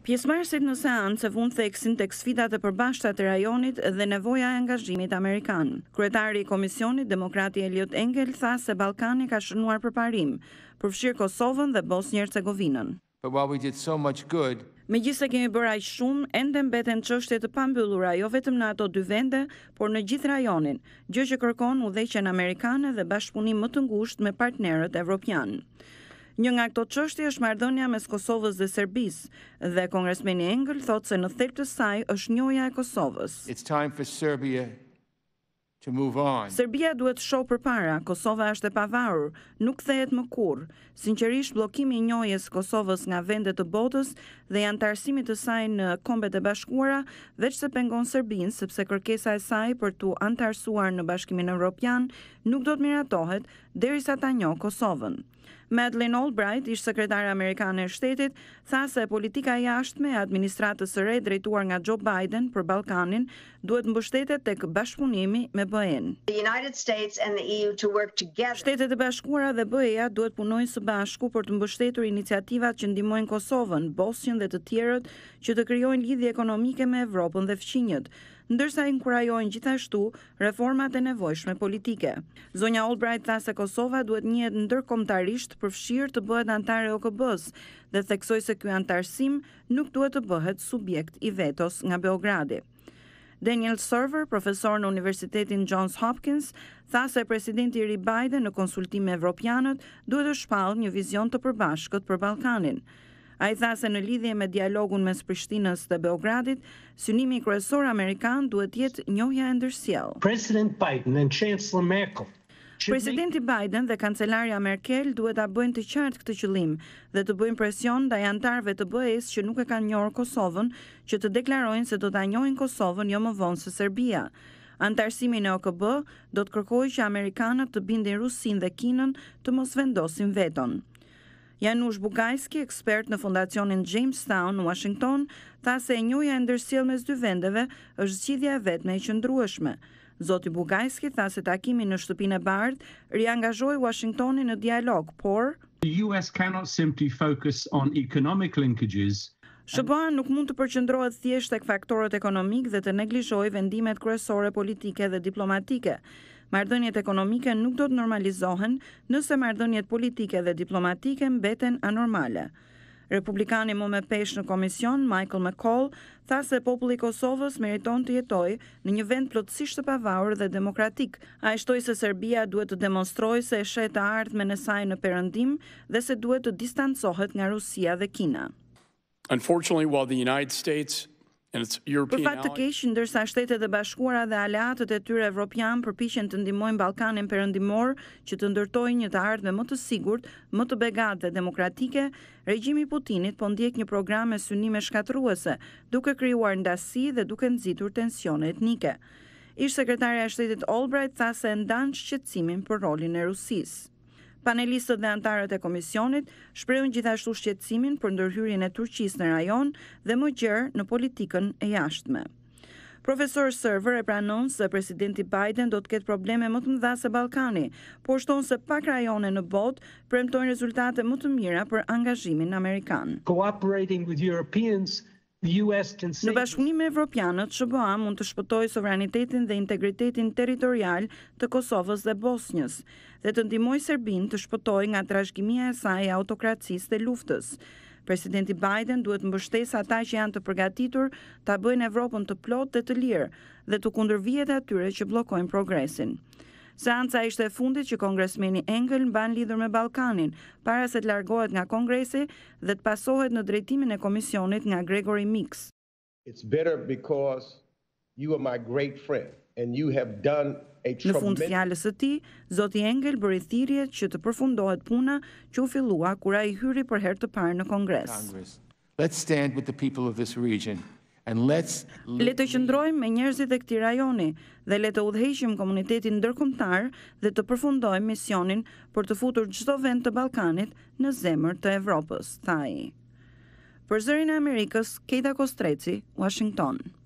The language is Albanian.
Pjesëmarrësit në seancë vënë theksin tek sfidat e përbashkëta të rajonit dhe nevoja e angazhimit amerikan. Kryetari i Komisionit, demokrati Eliot Engel, tha se Ballkani ka shënuar për parim, përfshirë Kosovën dhe Bosnjë-Hercegovinën. Megjithëse kemi bërë aq shumë, ende mbeten çështje të pambyllura jo vetëm në ato dy vende, por në gjithë rajonin, gjë që kërkon udhëheqjen amerikane dhe bashkëpunim më të ngushtë me partnerët evropian. Një nga këto çështje është marrëdhënia mes Kosovës dhe Serbisë dhe kongresmeni Engel thotë se në thelb të saj është njohja e Kosovës. Serbia duhet të shohë përpara, Kosova është e pavarur, nuk kthehet më kurrë. Sinqerisht, bllokimi i njohjes së Kosovës nga vendet të botës dhe i antarësimit të saj në Kombet e Bashkuara veç se pengon Serbinë, sepse kërkesa e saj për t'u antarësuar në Bashkimin Evropian nuk do të miratohet derisa ta njohë Kosovën. Madeleine Albright, ish sekretare amerikane e shtetit, tha se politika e jashtme e administratës së re drejtuar nga Joe Biden për Ballkanin duhet mbështetet tek bashkëpunimi me BE-n. Shtetet e Bashkuara dhe BE-ja duhet punojnë së bashku për të mbështetur iniciativat që ndihmojnë Kosovën, Bosnjën dhe të tjerët që të krijojnë lidhje ekonomike me Evropën dhe fqinjët, ndërsa inkurajojnë gjithashtu reformat e nevojshme politike. Zonja Albright tha se Kosova duhet njihet ndërkombëtarisht përfshirë të bëhet antar e OKB-s dhe theksoi se ky antarësim nuk duhet të bëhet subjekt i vetos nga Beogradi. Daniel Server, profesor në Universitetin Johns Hopkins, tha se presidenti i ri Biden në konsultim me evropianët duhet të shpallë një vizion të përbashkët për Ballkanin. Ai tha se në lidhje me dialogun mes Prishtinës dhe Beogradit, synimi kryesor amerikan duhet jetë njohja e ndërsjellë. Presidenti Biden dhe kancelarja Merkel duhet ta bëjnë të qartë këtë qëllim dhe të bëjnë presion ndaj antarëve të BE-s që nuk e kanë njohur Kosovën, që të deklarojnë se do ta njohin Kosovën jo më vonë se Serbia. Antarësimi në OKB do të kërkojë që amerikanët të bindin Rusinë dhe Kinën të mos vendosin veton. Janusz Bugajski, ekspert në Fondacionin Jamestown në Washington, tha se e njohja e ndërsjellë mes dy vendeve është zgjidhja e vetme e qëndrueshme. Zoti Bugajski tha se takimi në Shtëpinë e Bardhë riangazhoi Washingtonin në dialog, por SBA nuk mund të përqendrohet thjesht tek faktorët ekonomik dhe të neglizhojë vendimet kryesore politike dhe diplomatike. Marrëdhëniet ekonomike nuk do të normalizohen nëse marrëdhëniet politike dhe diplomatike mbeten anormale. Republikani më me peshë në komision, Michael McCall, tha se populli i Kosovës meriton të jetojë në një vend plotësisht të pavarur dhe demokratik. Ai shtoi se Serbia duhet të demonstrojë se e sheh të ardhmen e saj në perëndim dhe se duhet të distancohet nga Rusia dhe Kina. Unfortunately, while the United States and its European Për fat të keq, ndërsa Shtetet e Bashkuara dhe aleatët e tyre evropian përpiqen të ndihmojnë Ballkanin perëndimor që të ndërtojë një të ardhme më të sigurt, më të begatë dhe demokratike, regjimi i Putinit po ndjek një program me synime shkatërruese, duke krijuar ndasi dhe duke nxitur tensione etnike. Ish sekretarja e Shtetit Albright tha se ndan shqetësimin për rolin e Rusisë. Panelistët dhe antarët e komisionit shprehun gjithashtu shqetësimin për ndërhyrjen e Turqisë në rajon dhe më gjerë në politikën e jashtme. Profesor Server e pranon se presidenti Biden do të ketë probleme më të mëdha se Ballkani, por shton se pak rajone në botë premtojnë rezultate më të mira për angazhimin amerikan. Në bashkëpunim me evropianët, SBA mund të shpëtojë sovranitetin dhe integritetin territorial të Kosovës dhe Bosnjës dhe të ndihmojë Serbinë të shpëtojë nga trashëgimia e saj e autokracisë dhe luftës. Presidenti Biden duhet mbështesë ata që janë të përgatitur ta bëjnë Evropën të plotë dhe të lirë dhe të kundërvihet atyre që bllokojnë progresin. Seanca ishte e fundit që kongresmeni Engel mban lidhur me Ballkanin, para se të largohet nga Kongresi dhe të pasohet në drejtimin e komisionit nga Gregory Meeks. Në fund fjalës së tij, zoti Engel bëri thirrje që të përfundohet puna që u fillua kur ai hyri për herë të parë në Kongres. Le të qëndrojmë me njerëzit e këtij rajoni dhe le të udhëheqim komunitetin ndërkombëtar dhe të përfundojmë misionin për të futur çdo vend të Ballkanit në zemër të Evropës, tha ai. Për Zërin e Amerikës, Keita Kostreci, Washington.